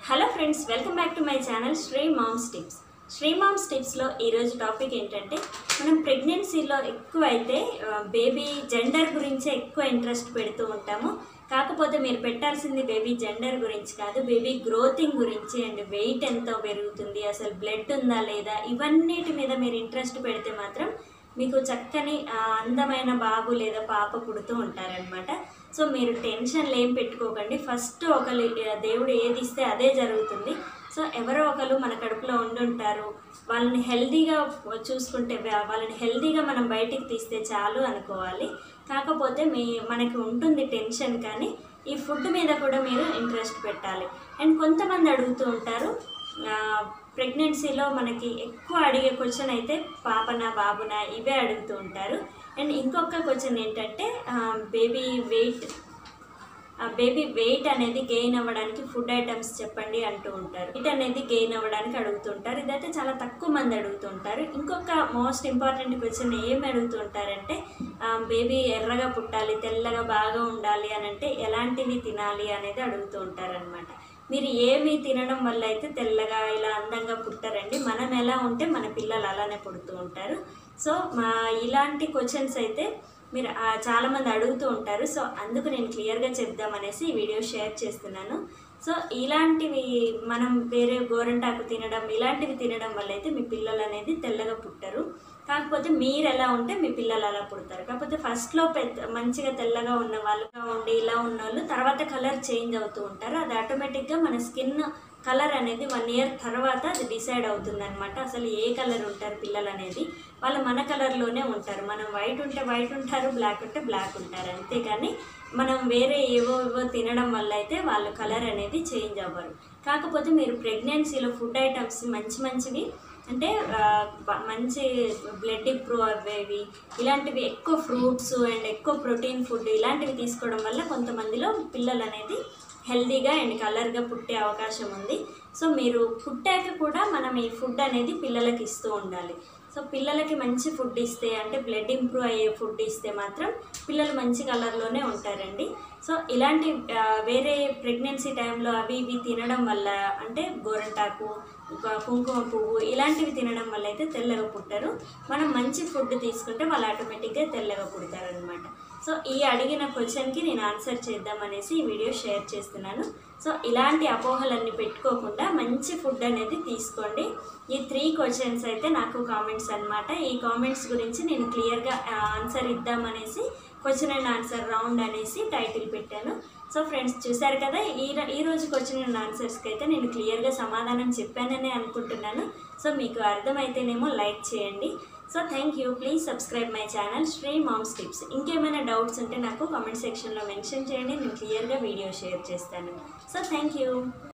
Hello friends, welcome back to my channel Sri moms tips. Sri moms టిప్స్లో ఈరోజు topic ఏంటంటే, మనం ప్రెగ్నెన్సీలో ఎక్కువైతే బేబీ జెండర్ గురించే ఎక్కువ ఇంట్రెస్ట్ పెడుతూ ఉంటాము. కాకపోతే మీరు పెట్టాల్సింది బేబీ జెండర్ గురించి కాదు, బేబీ గ్రోతింగ్ గురించి అండ్ వెయిట్ ఎంతో పెరుగుతుంది, అసలు బ్లడ్ ఉందా లేదా, ఇవన్నిటి మీద మీరు ఇంట్రెస్ట్ పెడితే మాత్రం మీకు చక్కని అందమైన బాబు లేదా పాప పుడుతూ ఉంటారనమాట. సో మీరు టెన్షన్లు ఏం పెట్టుకోకండి. ఫస్ట్ ఒకరు దేవుడు ఏది ఇస్తే అదే జరుగుతుంది. సో ఎవరో ఒకరు మన కడుపులో ఉండుంటారు, వాళ్ళని హెల్తీగా చూసుకుంటే, వాళ్ళని హెల్తీగా మనం బయటికి తీస్తే చాలు అనుకోవాలి. కాకపోతే మనకి ఉంటుంది టెన్షన్, కానీ ఈ ఫుడ్ మీద కూడా మీరు ఇంట్రెస్ట్ పెట్టాలి. అండ్ కొంతమంది అడుగుతూ ఉంటారు, ప్రెగ్నెన్సీలో మనకి ఎక్కువ అడిగే క్వశ్చన్ అయితే పాపనా బాబునా ఇవే అడుగుతూ ఉంటారు. అండ్ ఇంకొక క్వశ్చన్ ఏంటంటే, బేబీ వెయిట్ అనేది గెయిన్ అవ్వడానికి ఫుడ్ ఐటమ్స్ చెప్పండి అంటూ ఉంటారు. వెయిట్ అనేది గెయిన్ అవ్వడానికి అడుగుతుంటారు. ఇదైతే చాలా తక్కువ మంది అడుగుతుంటారు. ఇంకొక మోస్ట్ ఇంపార్టెంట్ క్వశ్చన్ ఏమి అడుగుతుంటారంటే, బేబీ ఎర్రగా పుట్టాలి, తెల్లగా బాగా ఉండాలి అని అంటే ఎలాంటివి తినాలి అనేది అడుగుతూ ఉంటారనమాట. మీరు ఏమి తినడం వల్ల అయితే తెల్లగా ఇలా అందంగా పుట్టారండి. మనం ఎలా ఉంటే మన పిల్లలు అలానే పుడుతూ ఉంటారు. సో ఇలాంటి క్వశ్చన్స్ అయితే మీరు చాలామంది అడుగుతూ ఉంటారు. సో అందుకు నేను క్లియర్గా చెప్దామనేసి ఈ వీడియో షేర్ చేస్తున్నాను. సో ఇలాంటివి మనం వేరే గోరంటాకు తినడం, ఇలాంటివి తినడం వల్ల అయితే మీ పిల్లలు అనేది తెల్లగా పుట్టరు. కాకపోతే మీరు ఎలా ఉంటే మీ పిల్లలు అలా పుడతారు. కాకపోతే ఫస్ట్లో మంచిగా తెల్లగా ఉన్న వాళ్ళుగా ఉండి ఇలా ఉన్న వాళ్ళు తర్వాత కలర్ చేంజ్ అవుతూ ఉంటారు. అది ఆటోమేటిక్గా మన స్కిన్ కలర్ అనేది 1 year తర్వాత అది డిసైడ్ అవుతుంది అనమాట. అసలు ఏ కలర్ ఉంటారు పిల్లలు అనేది వాళ్ళు మన కలర్లోనే ఉంటారు. మనం వైట్ ఉంటే వైట్ ఉంటారు, బ్లాక్ ఉంటే బ్లాక్ ఉంటారు. అంతేకాని మనం వేరే ఏవో తినడం వల్ల అయితే వాళ్ళ కలర్ అనేది చేంజ్ అవ్వరు. కాకపోతే మీరు ప్రెగ్నెన్సీలో ఫుడ్ ఐటమ్స్ మంచివి అంటే మంచి బ్లడ్ ఇంప్రూవ్ అవ్వేవి, ఇలాంటివి ఎక్కువ ఫ్రూట్స్ అండ్ ఎక్కువ ప్రోటీన్ ఫుడ్ ఇలాంటివి తీసుకోవడం వల్ల కొంతమందిలో పిల్లలు అనేది హెల్తీగా అండ్ కలర్గా పుట్టే అవకాశం ఉంది. సో మీరు పుట్టాక కూడా మనం ఈ ఫుడ్ అనేది పిల్లలకి ఇస్తూ ఉండాలి. సో పిల్లలకి మంచి ఫుడ్ ఇస్తే, అంటే బ్లడ్ ఇంప్రూవ్ అయ్యే ఫుడ్ ఇస్తే మాత్రం పిల్లలు మంచి కలర్లోనే ఉంటారండి. సో ఇలాంటి వేరే ప్రెగ్నెన్సీ టైంలో అవి ఇవి తినడం వల్ల, అంటే గోరంటాకు, కుంకుమ పువ్వు ఇలాంటివి తినడం వల్ల అయితే తెల్లగా పుట్టరు. మనం మంచి ఫుడ్ తీసుకుంటే వాళ్ళు ఆటోమేటిక్గా తెల్లగా పుడతారనమాట. సో ఈ అడిగిన క్వశ్చన్కి నేను ఆన్సర్ చేద్దామనేసి ఈ వీడియో షేర్ చేస్తున్నాను. సో ఇలాంటి అపోహలన్నీ పెట్టుకోకుండా మంచి ఫుడ్ అనేది తీసుకోండి. ఈ 3 క్వశ్చన్స్ అయితే నాకు కామెంట్స్ అనమాట. ఈ కామెంట్స్ గురించి నేను క్లియర్గా ఆన్సర్ ఇద్దామనేసి క్వశ్చన్ అండ్ ఆన్సర్ రౌండ్ అనేసి టైటిల్ పెట్టాను. సో ఫ్రెండ్స్, చూశారు కదా, ఈరోజు క్వశ్చన్ అండ్ ఆన్సర్స్కి అయితే నేను క్లియర్గా సమాధానం చెప్పాననే అనుకుంటున్నాను. సో మీకు అర్థమైతేనేమో లైక్ చేయండి. So thank you. Please subscribe my channel Sri moms tips. ఇంకేమైనా డౌట్స్ ఉంటే నాకు కామెంట్ సెక్షన్లో మెన్షన్ చేయండి, నేను క్లియర్గా వీడియో షేర్ చేస్తాను. So thank you.